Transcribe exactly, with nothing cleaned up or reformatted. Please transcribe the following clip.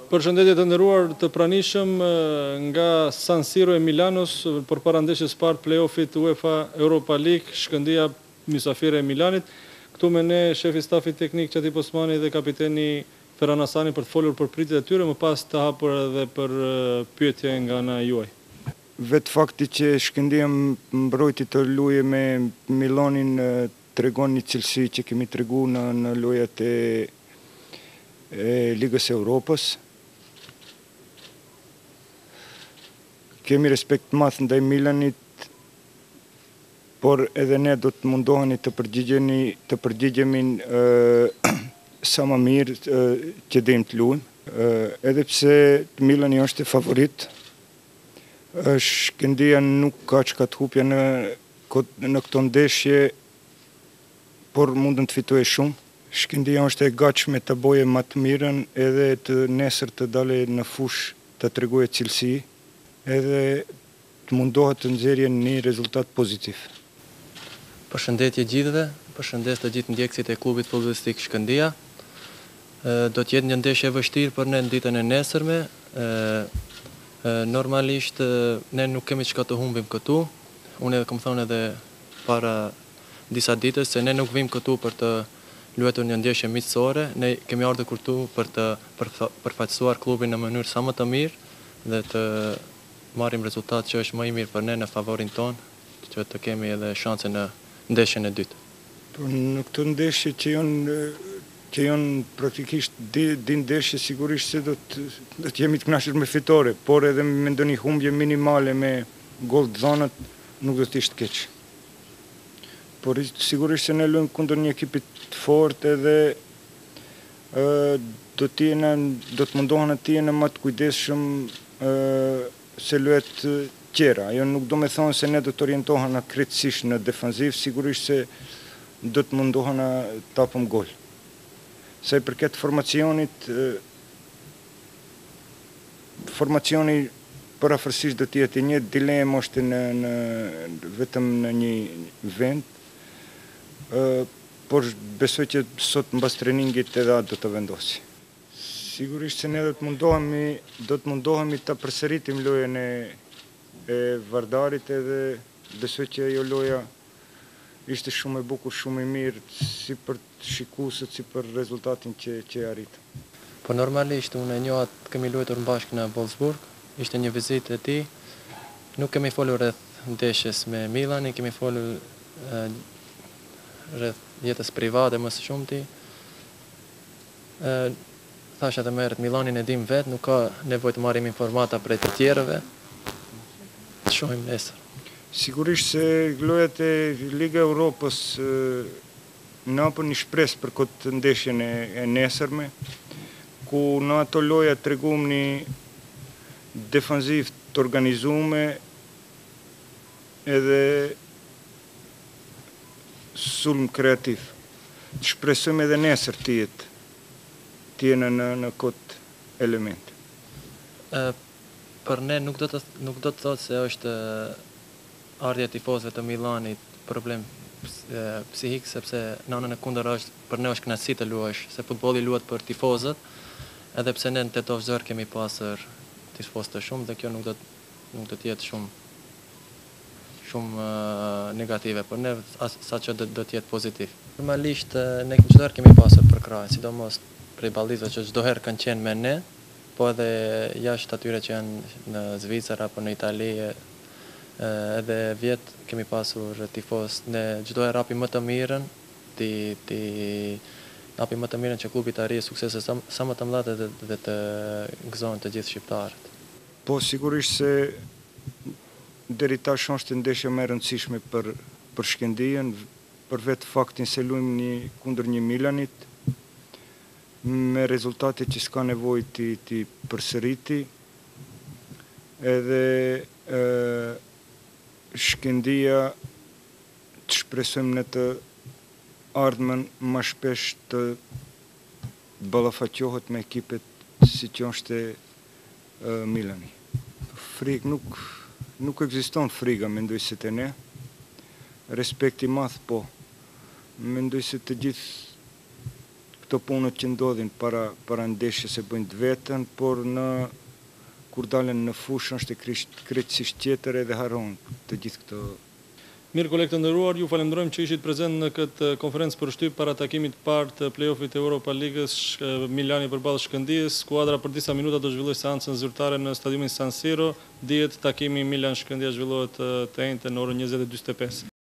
Përshëndetje të nderuar të pranishëm nga San Siro e Milanos përpara ndeshjes së parë play-offit UEFA Europa League, Shkëndija mysafire e Milanit. Këtu me ne shefi stafit teknik Çati Osmani dhe kapiteni Ferhan Hasani për të folur për pritjet e tyre, më pas të hapur edhe për pyetje nga ana juaj. Vetë fakti që Shkëndija mbrojti të luajë me Milanin tregon një cilësi që kemi tregu në, në lojat e, e Ligës e Europës. Kemi respekt madh ndaj Milanit, por edhe ne do të mundohemi të përgjigjemi, të përgjigjemi uh, sa më mirë uh, që dejmë të luajmë. Uh, edhe pse Milani është favorit, uh, Shkëndija nuk ka çka të hupja në, në këto ndeshje, por mundën të fitojë shumë. Shkëndija është e gatshme të bëjë më të mirën edhe të nesër të dalë në fushë të tregojë cilësi, edhe të mundohet të nxjerrë një rezultat pozitiv. Përshëndetje gjithëve, përshëndes të gjithë ndjekësit e klubit futbollistik Shkëndija. Do të jetë një ndeshje e vështirë për ne në ditën e nesërme. Normalisht ne nuk kemi çka të humbim këtu. Unë edhe kam thonë edhe para disa ditësh se ne nuk vim këtu për të luetur një ndeshje miqësore. Ne kemi ardhur këtu për të përfaqësuar klubin në mënyrë sa më të mirë dhe të marrim rezultat që është më i mirë për ne në favorin ton, që të kemi edhe shanse në ndeshjen e dytë. Në këtë ndeshje që janë që janë praktikisht di, di ndeshje sigurisht se do të, do të jemi të kënaqur me fitore, por edhe me ndonjë humbje minimale me gol të dhënat nuk do të ishte keq. Por sigurisht se ne luajmë kundër një ekipi të fortë edhe ë do të jena do të mundohen të jenë më të kujdesshëm ë se luet tjera. Ajo nuk do me thonë se ne do të orientohen krejtësisht në defensiv, sigurisht se do të mundohen të hapim gol. Sa i përket formacionit, formacioni parafërsisht do të jetë një dilemë është në, në vetëm në një vend, por besoj që sot mbas treningit edhe atë do të vendosi. Sigurisht se ne do të mundohemi, do të mundohemi të përsëritim lojën e, e Vardarit edhe besoj që ajo loja ishte shumë e bukur, shumë e mirë, si për shikuesët, si për rezultatin që, që arritëm. Po normalisht unë e njoha të kemi luajtur bashkë në Wolfsburg, ishte një vizitë e tij. Nuk kemi folur rreth ndeshjes me Milanin, kemi folur e, rreth jetës private më së shumti. E, Thasha të merret Milanin e dim vetë, nuk ka nevojë të marrim informata prej të tjerëve. Të shohim nesër. Sigurisht se lojat e Liga e Europës na hapën një shpresë për këtë ndeshjen e, e nesërme, ku në ato loja tregum një defensiv të organizuar edhe sulm kreativ. Të shpresojmë edhe nesër të jetë tjene në, në këtë element. E, për ne nuk do të, nuk do të thotë se është ardhja e tifozëve të Milanit problem e, psihik, sepse në anën e kundër është, për ne është kënaqësi të luash, se futbolli luhet për tifozët, edhe pse ne në Tetovzor kemi pasur tifozë të shumë dhe kjo nuk do nuk do të jetë shumë shumë uh, negative, për ne saqë do, do të jetë pozitiv. Normalisht ne çdo herë kemi pasur përkrahje, sidomos prej ballizave që çdo herë kanë qenë me ne, po edhe jashtë atyre që janë në Zvicër apo në Itali, edhe vjet kemi pasur tifoz, ne çdo herë hapim më të mirën, ti ti hapim më të mirën që klubi të arrijë suksese sa, sa më të mëdha dhe, dhe të gëzojnë të gjithë shqiptarët. Po sigurisht se deri tash është ndeshja më e rëndësishme për për Shkëndijën, për vetë faktin se luajmë një kundër një Milanit, me rezultate që s'ka nevojë ti, ti përsëriti, edhe e, Shkëndija të shpresojmë në të ardhmen më shpesh të ballafaqohet me ekipet si që është e, Milani. Frikë nuk, nuk ekziston frika, mendoj se te ne. Respekti madh po. Mendoj se të gjithë këto punët që ndodhin para, para ndeshjes se bëjnë të vetën, por në kur dalen në fushë është e krejtësisht tjetër edhe harron të gjithë këto. Mirë, kolegë të nderuar, ju falenderojmë që ishit prezent në këtë konferencë për shtyp para takimit të parë të play-offit Europa Ligës Milani përballë Shkëndijës. Skuadra për disa minuta do zhvilloj seancën zyrtare në stadiumin San Siro. Dihet takimi Milan Shkëndija zhvillohet të enjte në orën njëzet e njëzet e pesë.